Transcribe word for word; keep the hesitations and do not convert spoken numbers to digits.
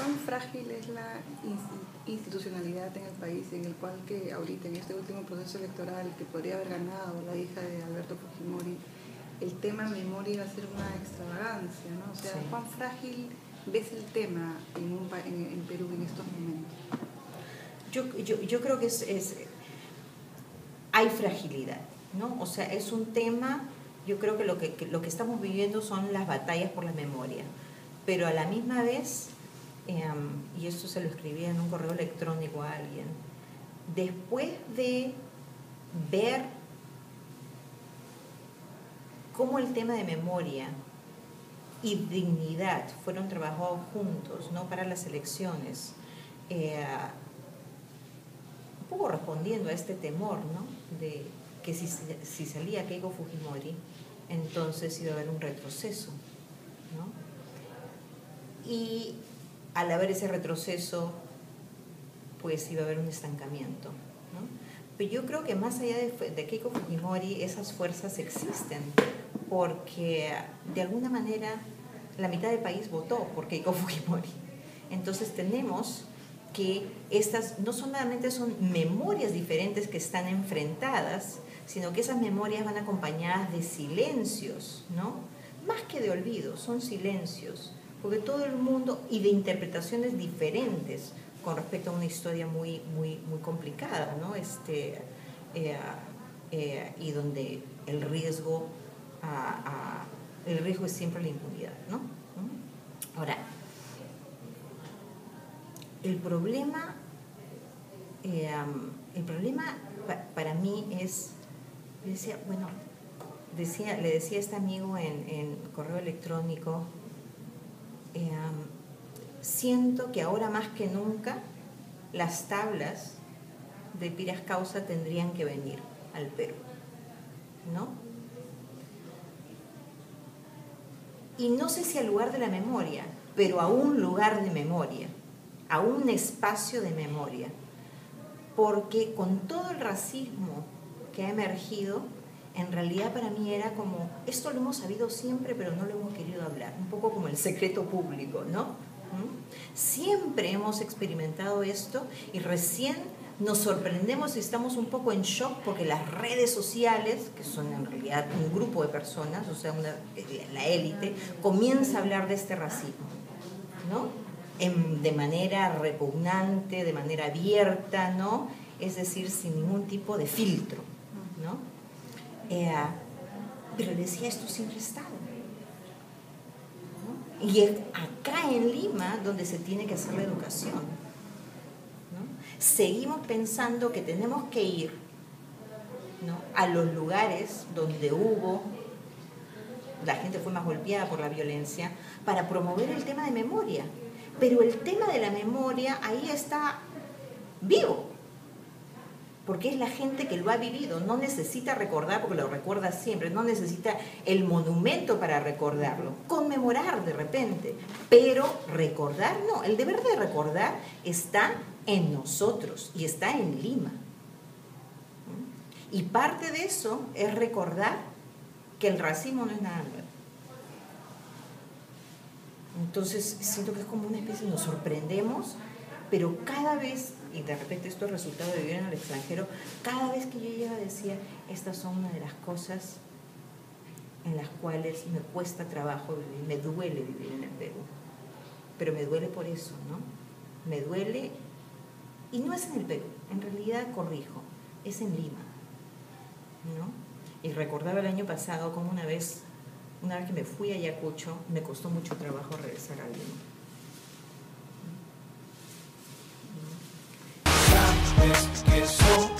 ¿Cuán frágil es la institucionalidad en el país en el cual que ahorita, en este último proceso electoral que podría haber ganado la hija de Alberto Fujimori, el tema memoria iba a ser una extravagancia, ¿no? O sea, sí. ¿Cuán frágil ves el tema en, un, en, en Perú en estos momentos? Yo, yo, yo creo que es, es, hay fragilidad, ¿no? O sea, es un tema, yo creo que lo que, que lo que estamos viviendo son las batallas por la memoria, pero a la misma vez, eh, y esto se lo escribí en un correo electrónico a alguien, después de ver cómo el tema de memoria y dignidad fueron trabajados juntos, ¿no? Para las elecciones, eh, un poco respondiendo a este temor, ¿no? De que si, si salía Keiko Fujimori, entonces iba a haber un retroceso, ¿no? Y al haber ese retroceso, pues iba a haber un estancamiento, ¿no? Pero yo creo que más allá de, de Keiko Fujimori, esas fuerzas existen, porque de alguna manera la mitad del país votó por Keiko Fujimori. Entonces tenemos que estas no solamente son memorias diferentes que están enfrentadas, sino que esas memorias van acompañadas de silencios, ¿no? Más que de olvido, son silencios, porque todo el mundo, y de interpretaciones diferentes con respecto a una historia muy, muy, muy complicada, ¿no? Este, eh, eh, y donde el riesgo, a, a, el riesgo es siempre la impunidad, ¿no? Ahora, el problema, eh, el problema pa, para mí es, decía, bueno, decía, le decía a este amigo en, en correo electrónico, eh, siento que ahora más que nunca las tablas de Piras Causa tendrían que venir al Perú, ¿no? Y no sé si al lugar de la memoria, pero a un lugar de memoria, a un espacio de memoria, porque con todo el racismo que ha emergido, en realidad para mí era como, esto lo hemos sabido siempre, pero no lo hemos querido hablar, un poco como el secreto público, ¿no? ¿Mm? Siempre hemos experimentado esto y recién nos sorprendemos y estamos un poco en shock porque las redes sociales, que son en realidad un grupo de personas, o sea, una, la élite, comienza a hablar de este racismo, ¿no? En, de manera repugnante, de manera abierta, ¿no? Es decir, sin ningún tipo de filtro, ¿no? Eh, pero le decía, esto siempre ha estado, ¿no? Y es acá en Lima donde se tiene que hacer la educación, ¿no? Seguimos pensando que tenemos que ir, ¿no? A los lugares donde hubo, la gente fue más golpeada por la violencia, para promover el tema de memoria. Pero el tema de la memoria ahí está vivo, porque es la gente que lo ha vivido, no necesita recordar porque lo recuerda siempre, no necesita el monumento para recordarlo, conmemorar de repente, pero recordar no, el deber de recordar está en nosotros y está en Lima. Y parte de eso es recordar que el racismo no es nada nuevo. Entonces siento que es como una especie, nos sorprendemos, pero cada vez, y de repente esto es resultado de vivir en el extranjero, cada vez que yo llegaba decía, estas son una de las cosas en las cuales me cuesta trabajo vivir, me duele vivir en el Perú, pero me duele por eso, ¿no? Me duele, y no es en el Perú, en realidad corrijo, es en Lima, ¿no? Y recordaba el año pasado como una vez, una vez que me fui a Ayacucho, me costó mucho trabajo regresar a Lima. Sabes que soy